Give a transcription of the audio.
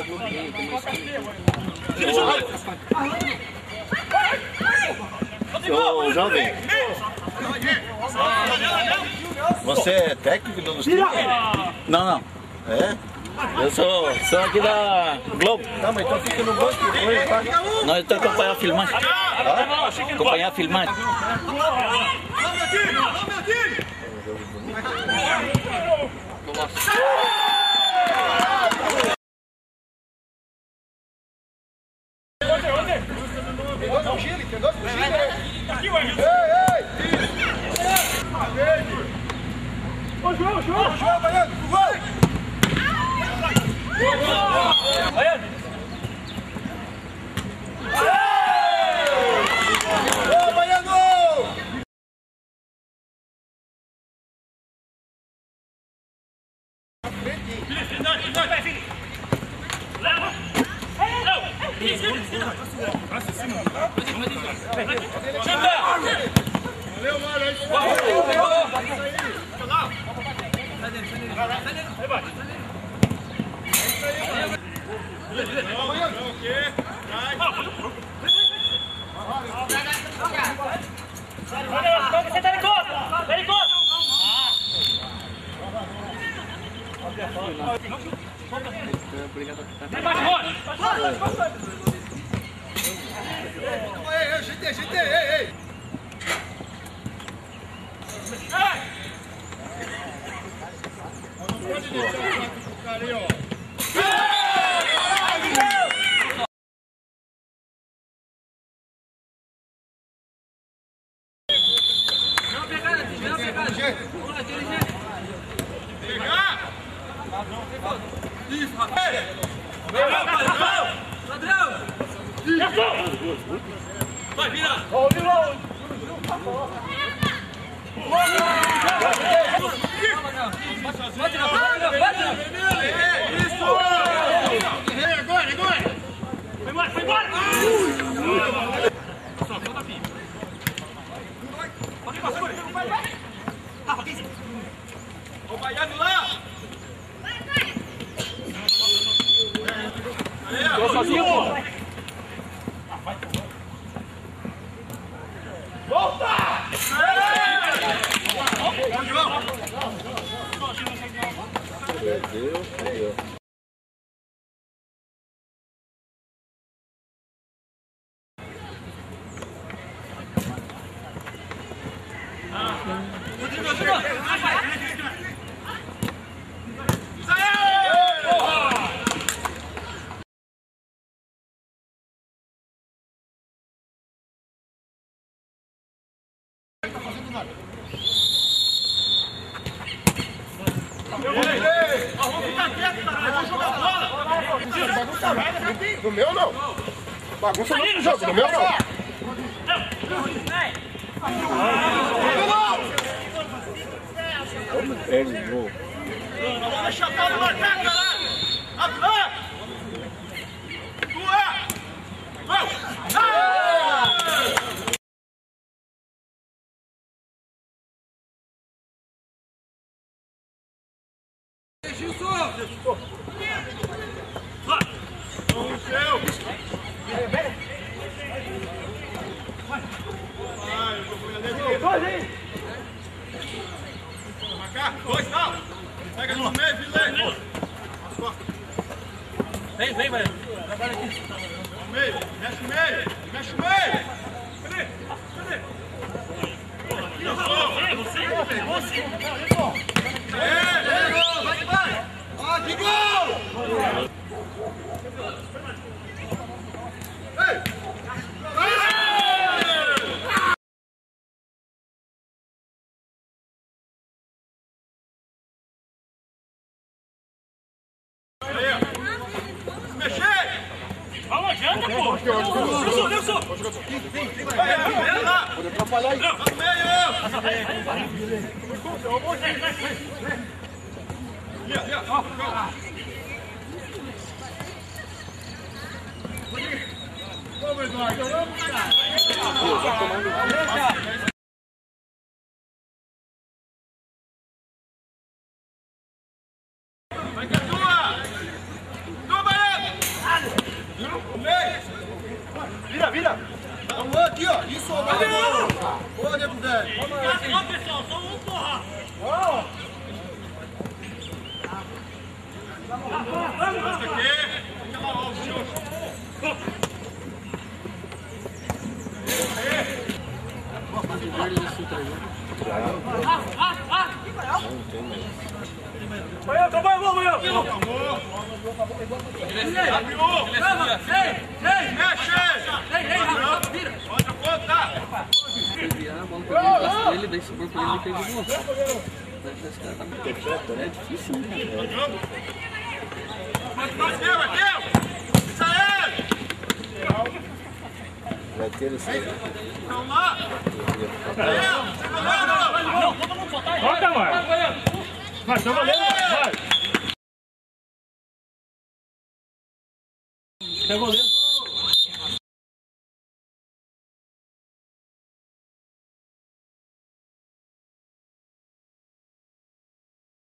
Ô, jovem, você é técnico dos times? Não, não. É? Eu sou aqui da Globo. Tá, mas então fica no banco depois, tá? Não, eu estou acompanhando a filmagem. Acompanhar a filmagem. Ô, João, Baiano, vai! Baiano! Ô, Baiano! Valeu, Vai, vira! Foi embora! Ô, Baiano lá! Tô sozinho, pô! Volta! Perdeu. No meu não. Bagunça no jogo, no meu não. Perde o gol. Vamos deixar a bola marcar, caralho! Marcar, dois, não! Pega no meio, Vilê! As costas. Vem, velho. Trabalha aqui. No meio, mexe o meio! Cadê? Você! Vai! Ó, de gol! Adianta, pô! Nelson! Vai lá! Pode atrapalhar aí! No meio! Vamos, Eduardo! Vai que é tua! Toma, Baiano! Boa, nego velho. Ó, pessoal, só um, porra. Essa aqui. Aquela ó, o senhor. Pode apontar. Ele daí se for pra ele, ele pegou. É difícil, né? Isso aí! Vai ter esse aí. Vamos lá! Não, todo mundo soltar aí. Toca, Marcos. Vai, tá valendo, vai. Tá valendo.